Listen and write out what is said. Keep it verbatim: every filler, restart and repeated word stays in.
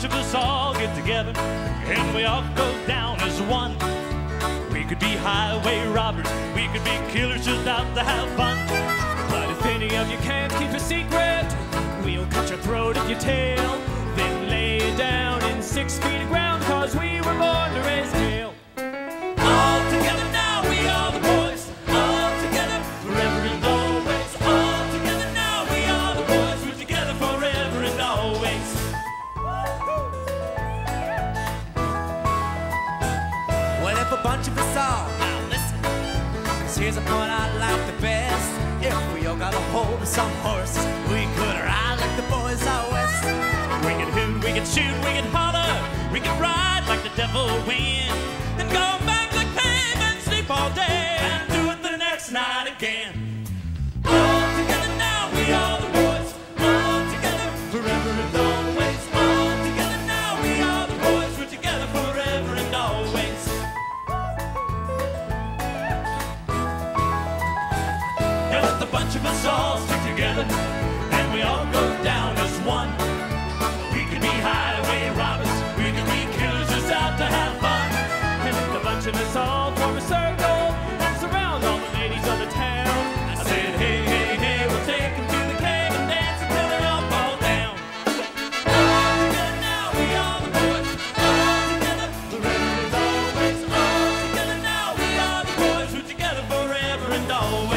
bunch of us all get together and we all go down as one. We could be highway robbers, we could be killers just out to have fun. But if any of you can't keep a secret, we'll cut your throat if you tell. Then lay you down in six feet of ground, cause we were born to raise hell. All together now, we are the boys. All together, forever and always. All together now, we are the boys. We're together forever and always. Well, if a bunch of us all, now listen, here's a point I like the best. If we all got a hold of some horses, we could ride like the boys out west. We can hoot, we can shoot, we can holler, we can ride like the devil wind, and go back like Pam and sleep all day, and do it the next night again. All together now, we are the boys. All together, forever and always. All together now, we are the boys. We're together forever and always. And let the bunch of us all stick together, and we all go down as one. We could be highway robbers, we could be killers just out to have fun. And if the bunch of us all form a circle and surround all the ladies of the town, I said, hey, hey, hey, we'll take them to the cave and dance until they all fall down. All together now, we are the boys. All together, forever and always. All together now, we are the boys. We're together forever and always.